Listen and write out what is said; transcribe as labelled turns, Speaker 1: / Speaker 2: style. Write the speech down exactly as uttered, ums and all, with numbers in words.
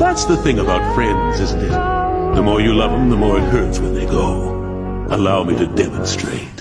Speaker 1: That's the thing about friends, isn't it? The more you love them, the more it hurts when they go. Allow me to demonstrate.